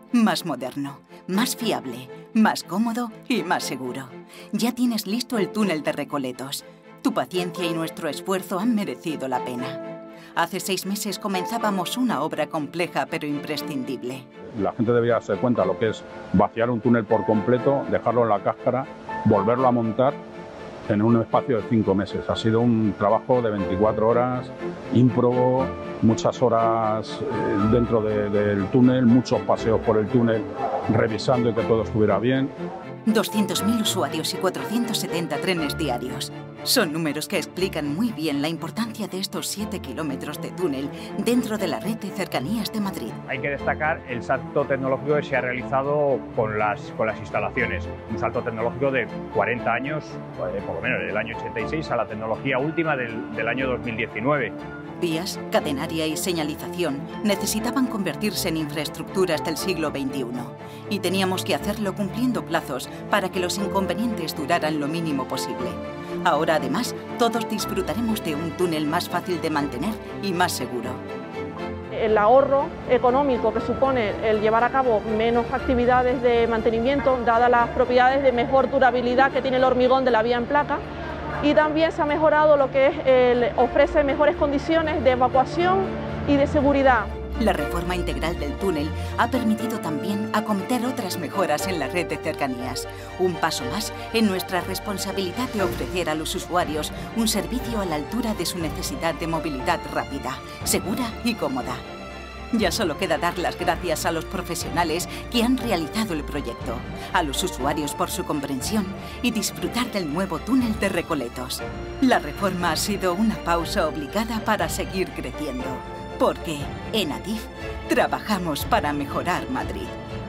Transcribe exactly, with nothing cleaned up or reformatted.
más moderno, más fiable, más cómodo y más seguro. Ya tienes listo el túnel de Recoletos. Tu paciencia y nuestro esfuerzo han merecido la pena. Hace seis meses comenzábamos una obra compleja pero imprescindible. La gente debería darse cuenta de lo que es vaciar un túnel por completo, dejarlo en la cáscara, volverlo a montar en un espacio de cinco meses. Ha sido un trabajo de veinticuatro horas, ímprobo, muchas horas dentro de, del túnel, muchos paseos por el túnel, revisando que todo estuviera bien. doscientos mil usuarios y cuatrocientos setenta trenes diarios. Son números que explican muy bien la importancia de estos siete kilómetros de túnel dentro de la red de cercanías de Madrid. Hay que destacar el salto tecnológico que se ha realizado con las, con las instalaciones. Un salto tecnológico de cuarenta años, eh, por lo menos del año ochenta y seis, a la tecnología última del, del año dos mil diecinueve. Vías, catenaria y señalización necesitaban convertirse en infraestructuras del siglo veintiuno y teníamos que hacerlo cumpliendo plazos para que los inconvenientes duraran lo mínimo posible. Ahora, además, todos disfrutaremos de un túnel más fácil de mantener y más seguro. El ahorro económico que supone el llevar a cabo menos actividades de mantenimiento, dadas las propiedades de mejor durabilidad que tiene el hormigón de la vía en placa, y también se ha mejorado lo que es el, ofrece mejores condiciones de evacuación y de seguridad. La reforma integral del túnel ha permitido también acometer otras mejoras en la red de cercanías. Un paso más en nuestra responsabilidad de ofrecer a los usuarios un servicio a la altura de su necesidad de movilidad rápida, segura y cómoda. Ya solo queda dar las gracias a los profesionales que han realizado el proyecto, a los usuarios por su comprensión y disfrutar del nuevo túnel de Recoletos. La reforma ha sido una pausa obligada para seguir creciendo, porque en Adif trabajamos para mejorar Madrid.